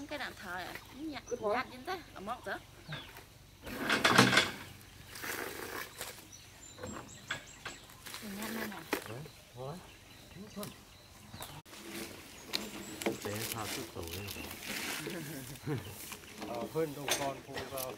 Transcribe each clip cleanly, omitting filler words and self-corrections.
ăn cái đàn thờ à, nhặt nhặt trên thế, ở móc đó. Nhặt này này. Thôi. Để sao chút tủ lên. Hơn đồng con phụ vào.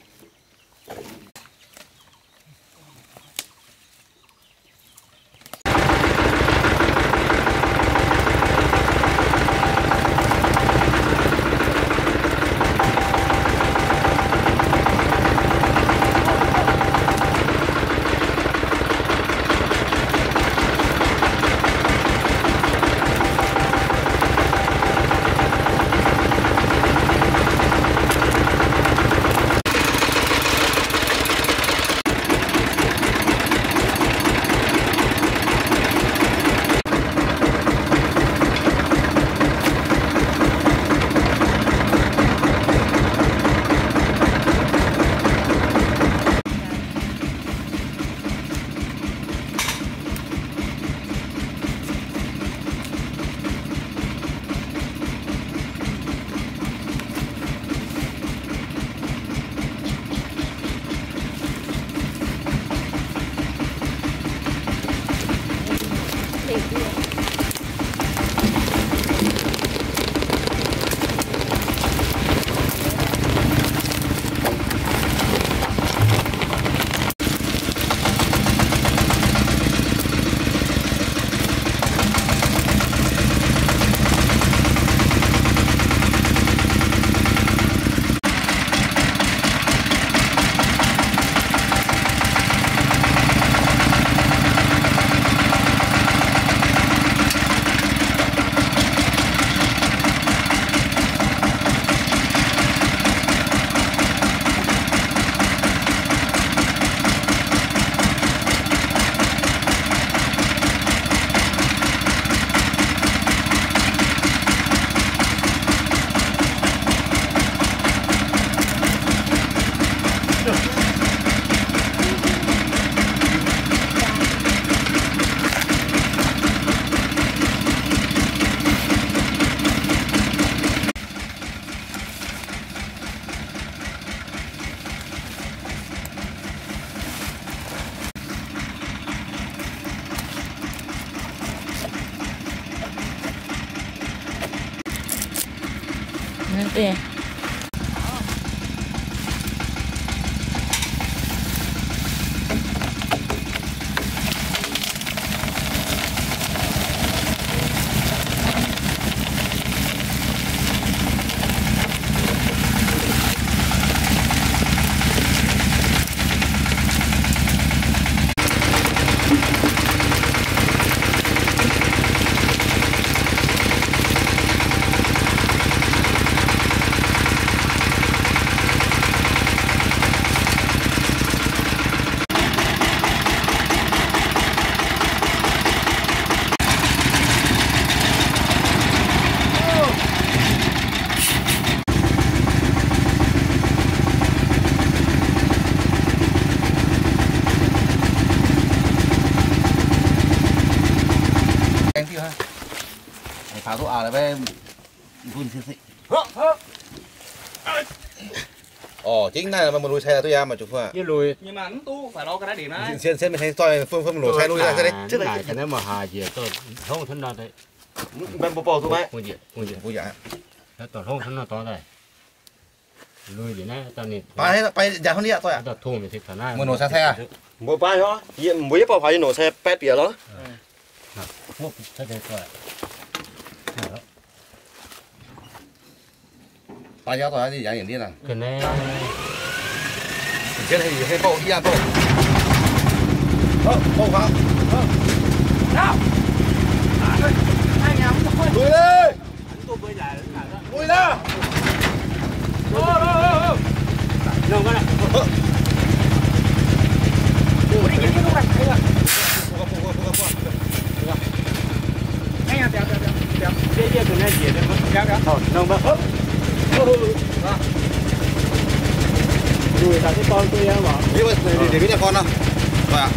Nè. Pháo thuốc à là với vun xịt xịt. Chính này là mình lùi xe là tôi ra mà chụp à. Như lùi. Nhưng mà tu phải lo cái đá điểm này. Xem mình thấy tôi phương lùi xe lùi ra đây. Trước đây cái này mà hà gì tôi không thân nào đấy. Bên bộ thôi mấy. Vui dạ. Tôi không thân nào to đây. Lùi gì này tao này. Bay giờ không đi ạ tôi ạ. Tôi thu mình thích thằng này. Mình nổ xe à? Một bay đó. Mới bao phải nổ xe pet bìa đó. Một xe đây thôi. Bao nhiêu tôi đi giải hiển đi nào. Cái này. Trên này hay bộ đi à bộ. Bộ vào. Nào. Anh nhắm thôi. Lùi đi. Tôi bơi lại Lùi ra. Đâu cái này. Ủa đi cái lúc này thấy rồi. Anh à, đéo. Cái này gì đấy mà kéo. Đâu mà. Lùi là cái con tôi em bảo. Để biết là con đâu. Rồi ạ.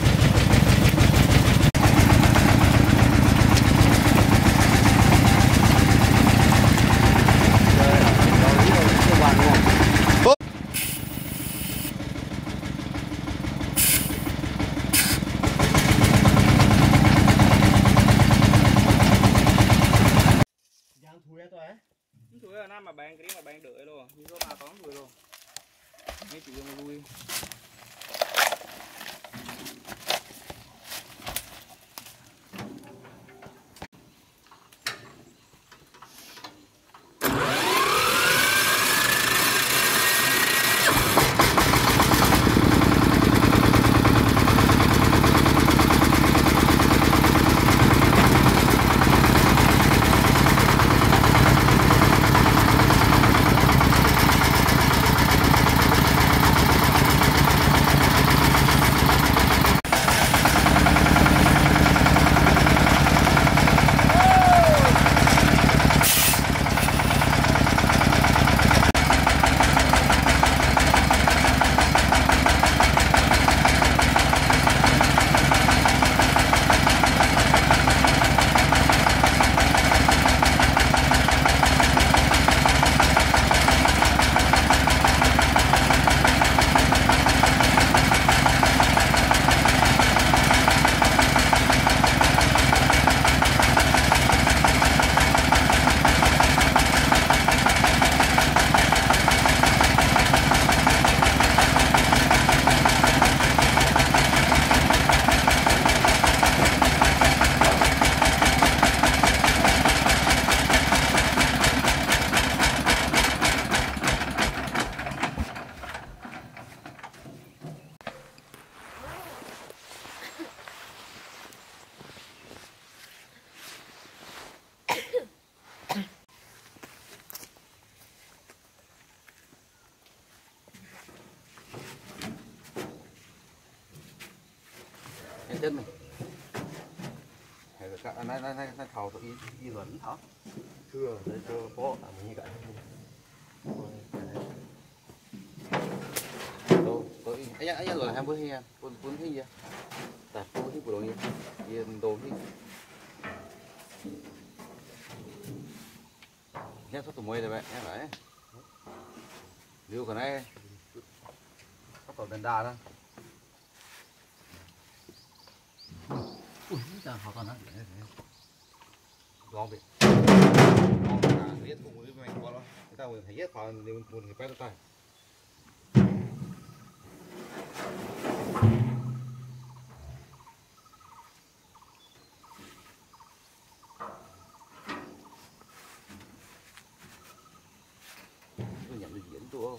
bạn cái mà bạn đợi luôn như có 3 tón rồi luôn mấy chị mà vui chết mình nó thầu tự y luận hả Thưa để cho bố làm như vậy. tôi anh rồi 20 hay quân cái gì tại quân cái đồ gì đồ gì nhớ số tụi mày rồi vậy nhớ vậy liêu cái này có tàu đèn đà đó ui chẳng họ còn nói gom việc gom cả biết cùng với mình qua đó người ta vừa thấy hết họ đều buồn người quay tay nhận được diễn tôi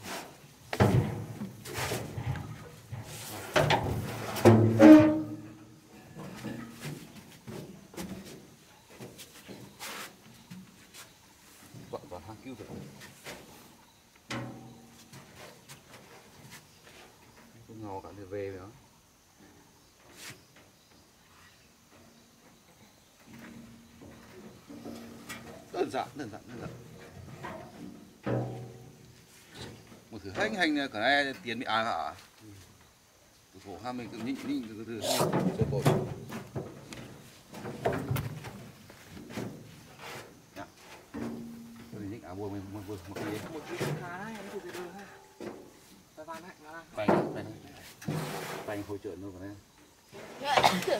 còn hàng cứu được tôi ngồi cả về nữa đơn giản một thử hành cả này tiền bị ai hả từ khổ ha mình tự nhịn từ sơ bột buồn mình một cái khá đấy em từ từ ha tay van đấy tay hồi trợn luôn cái này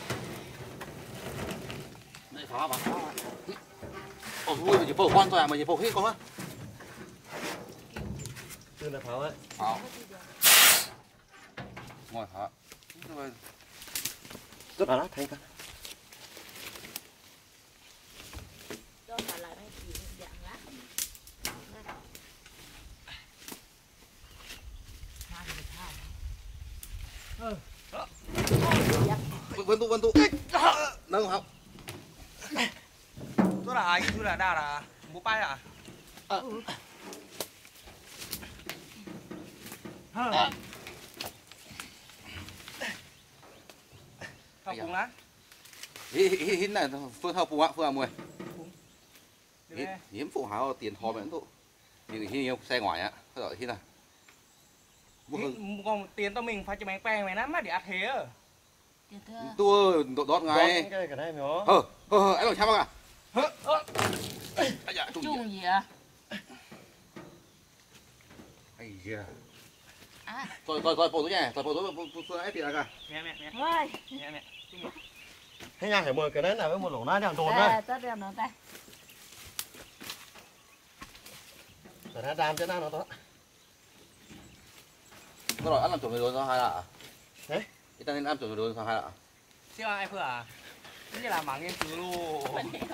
đây phá bà ôi vui mà chỉ phổ quan thôi à mà chỉ phổ hết con á Chưa là pháo ấy. pháo ngồi phá Rất là thay cả. Vân tụ nâng học tôi là ai tôi là đa là bố bay à học cùng lá hít này phương học cùng ạ phương mười hiếm phụ háo tiền thò vẫn tụ thì khi xe ngoài á thế rồi hít này còn tiền tao mình phải cho mày quen mày lắm á để ăn thế à tôi đót ngay Cái này nữa. anh làm sao à chung gì à ai da tôi bộ tôi nhỉ tôi bộ tôi phương ấy tiền à cả mẹ Thế nhà phải mời cái đấy là với một lỗ nát đang đồn đấy. tất đem nó tay Phải ra đam cho nó đó. Nó rồi ăn làm chuẩn bị đồ sao hai ạ? Đấy, ta nên ăn chuẩn bị đồ sao hai ạ? Chứ ai vừa à? Cái là mảng nghiên cứu luôn.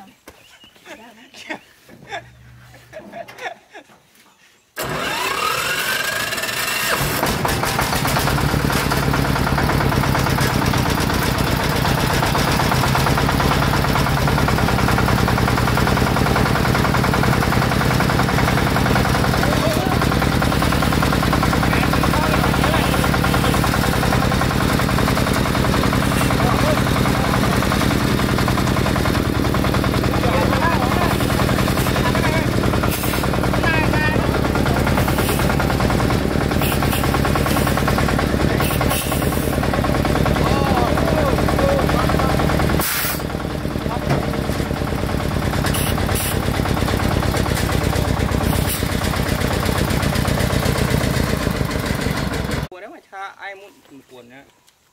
Ai muốn cuốn nhá.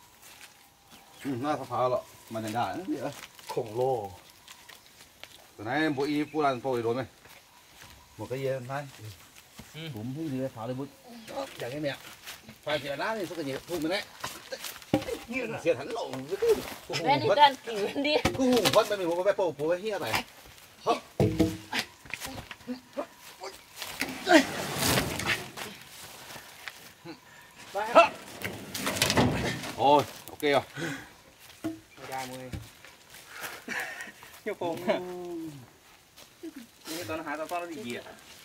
Nó phá lọ mà này đã nữa. Khổng lồ. Từ nãy bộ y phu lan phôi rồi mày. Một cái gì này. Cũng không gì phá lên bút. Chẳng cái mẹ. Phải thì lá thì số cái gì thu mình đấy. Xịt hắn lộ. Lên đi Tân, lên đi. Cứ hùng vất mình một cái bếp phôi hia này. Ôi, ok rồi. Ra mười. Nhiều phong. Những tao nó hái tao nó đi gì ạ?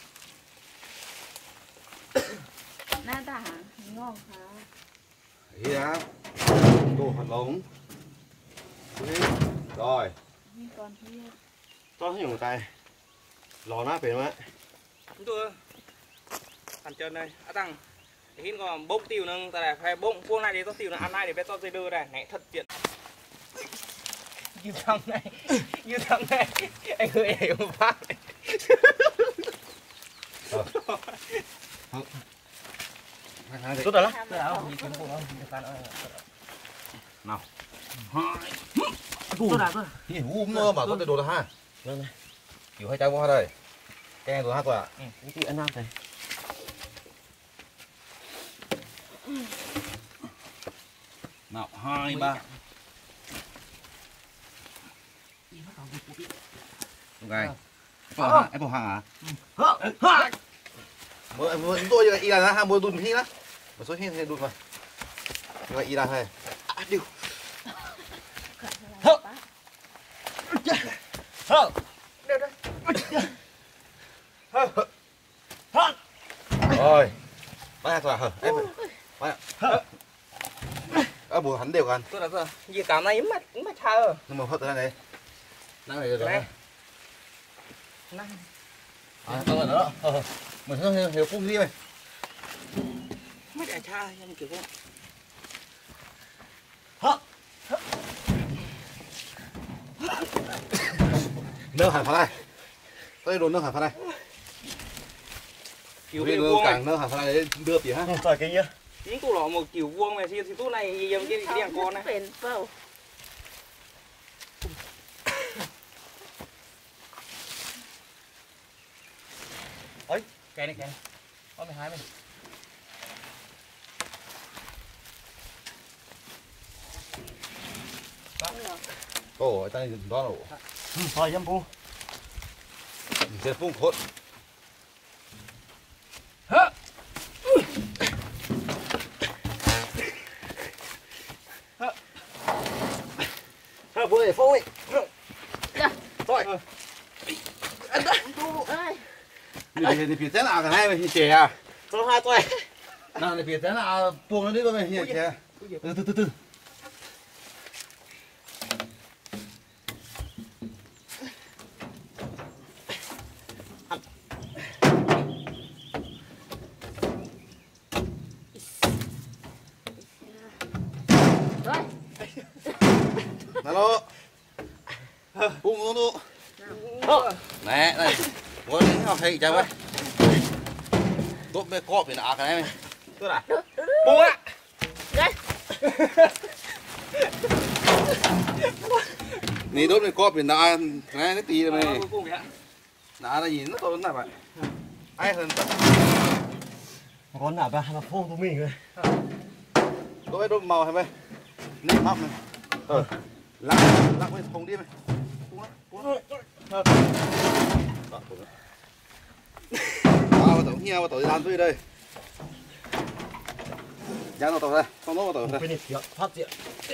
Nè ta hả? Ngon hả? Ý á. Đồ hạt lống. Rồi. Còn kia. To hết một tay. Lò nát về mà. Chúng tôi ăn chân đây. À tăng. Hiện còn bốc tiêu nâng ta này phải bốc cuông này để tao tiêu nó ăn này để bé tao dây đưa này này thật tiện. Như thằng này anh ơi em phát này. Tốt rồi đó. Nào. Tốt rồi. Thì hú mơ mà có thể đồ là ha. Vâng này. Kiểu hai tay qua đây. Cái đồ ha thôi ạ. Cái ăn nam này. Nào, 2 3. Ok. Em bỏ hàng à? Mới chúng tôi y là ha, mua đun hi đó. Một số hi thì đun rồi. Như vậy y là thôi. Điều. Rồi. Bắt ra hả? Em. Bắt. Bùa hắn đều gần. Tôi đã rồi. Gì cả này mà chờ. Nhưng mà hết từ đây. Đang này rồi. Năng. À, tao nữa. Mình sẽ hiểu phun đi mày. Mấy đại cha em kiểu không. Nâng hẳn vào đây. Tôi đồn nâng hẳn vào đây. Kiểu Vì vuông càng nâng hẳn vào đây để đưa tỉ ha. Trời cái nhá. Những cụ lọ một kiểu vuông này thì tú này giống cái đèn con này. Bền phâu. Ơi, cái này. Có 12 mình. Ồ, tay đó là Thôi dâm phu. sẽ phun khốt. Bố này phô ấy. Thôi. Ơi. Thì phía thế nào cả hai mày chè à? Cho hai toi. Nào thì phía thế nào buông nó đi con mày chè. Từ. Rồi. Alo. Buông nó. Nè, này. Có đến học thầy chào ơi. Tốt mấy cọp thì nạ cái này mày. Tôi đã. Bố ạ. Đấy. Này đốt mấy cọp thì nạ cái này nó tí rồi mày. Cuối cùng vậy. Nạ là gì nó to lắm vậy. ai hơn con nào ba nó phô của mình rồi đôi đôi màu hay mày nếp mắm này lắc lắc với thùng đi mày vào tổ heo vào tổ đàn tôi đây giang vào tổ đây không nó vào tổ đây bên này phát triển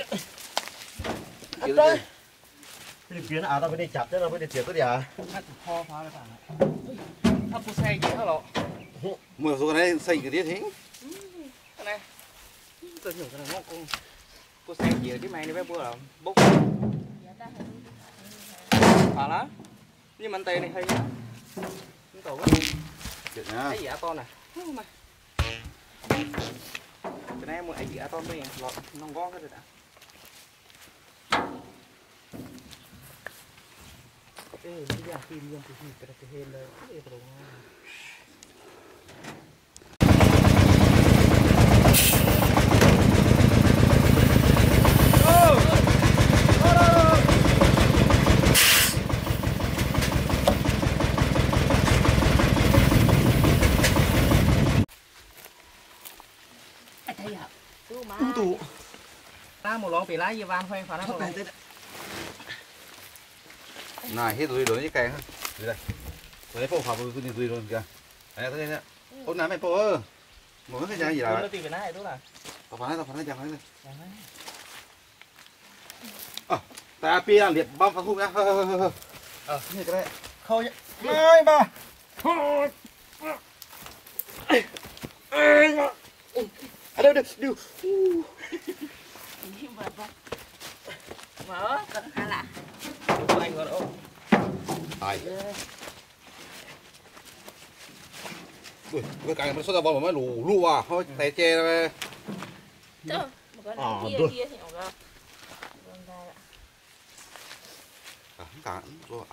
kia đây bên kia à tao bên này chặt thế là bên này chặt cái gì à hát kho phá đấy bạnถ้าผู้ใส่เยอะหรอ mùa số này xây cái gì thế cái này tôi hiểu cái này ngon khôngผู้ใส่เยอะที่mày này bé bữa là bốc Dạ ta phải phá lá nhưng mà tay này hay nhá chúng tổ chuyện nhá cái gì à to này mà cái này một cái gì à to đây lọt nó ngon cái rồi đã cái gì phim dân thì cái hên đây cái gì tủ ta một lon bị lá gì van khoe phá nó này hết rồi đối với cái đây đây phố học tôi nhìn rồi luôn kìa này thế nhá hôm nay mày phố ơ một cái gì nó là tìm cái này đúng là tao phán đấy chẳng phải ta pi làm liệt bom phá hung nhá như cái đấy khâu nhá mai ba à đâu đâu nhưng mà mở cần hay là anh còn ô ai ui cái cái nó xuất ra bom mà lù lù à thôi tay che ra chứ một cái kia kia thì không ra cả rồi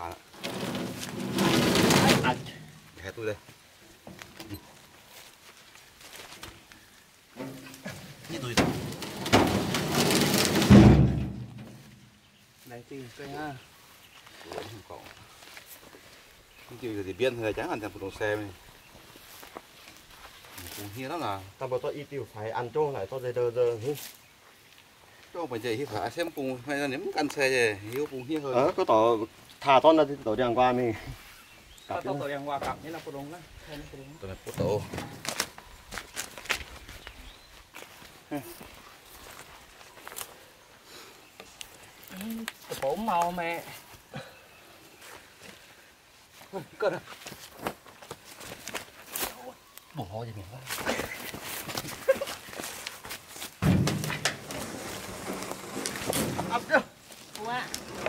hẹ tôi đây như tôi này thì cây ha không chịu thì biên thì chẳng ăn thèm phụ đồ xe này cũng hiếm lắm là tao bảo tao y tiêu phải ăn cho lại tao giờ cho mình chạy phải xem cùng hay là nếm ăn xe gì hiếu cùng hiếm hơn có tao thả tao là tao đi ăn qua mình tao tao đèn hoa cặp như là phụ đúng đó tôi là phụ tổ bố màu mẹ cơ rồi bỏ gì mình ấp chưa quá